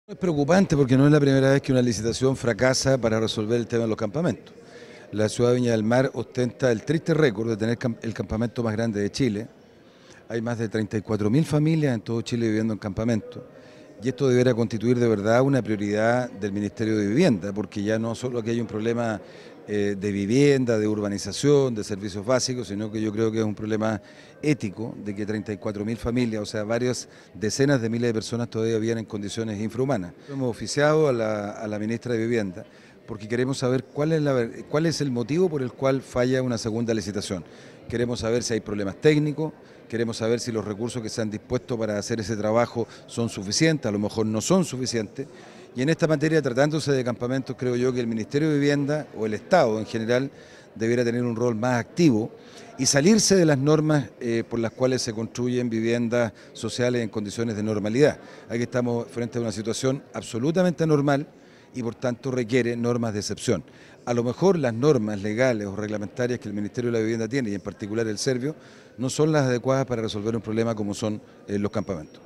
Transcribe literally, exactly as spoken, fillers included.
Es preocupante porque no es la primera vez que una licitación fracasa para resolver el tema de los campamentos. La ciudad de Viña del Mar ostenta el triste récord de tener el campamento más grande de Chile. Hay más de treinta y cuatro mil familias en todo Chile viviendo en campamentos. Y esto deberá constituir de verdad una prioridad del Ministerio de Vivienda, porque ya no solo aquí hay un problema eh, de vivienda, de urbanización, de servicios básicos, sino que yo creo que es un problema ético de que treinta y cuatro mil familias, o sea, varias decenas de miles de personas todavía viven en condiciones infrahumanas. Hemos oficiado a la, a la ministra de Vivienda porque queremos saber cuál es, la, cuál es el motivo por el cual falla una segunda licitación. Queremos saber si hay problemas técnicos, queremos saber si los recursos que se han dispuesto para hacer ese trabajo son suficientes, a lo mejor no son suficientes. Y en esta materia, tratándose de campamentos, creo yo que el Ministerio de Vivienda o el Estado en general debiera tener un rol más activo y salirse de las normas eh, por las cuales se construyen viviendas sociales en condiciones de normalidad. Aquí estamos frente a una situación absolutamente anormal y por tanto requiere normas de excepción. A lo mejor las normas legales o reglamentarias que el Ministerio de la Vivienda tiene, y en particular el Servio, no son las adecuadas para resolver un problema como son eh, los campamentos.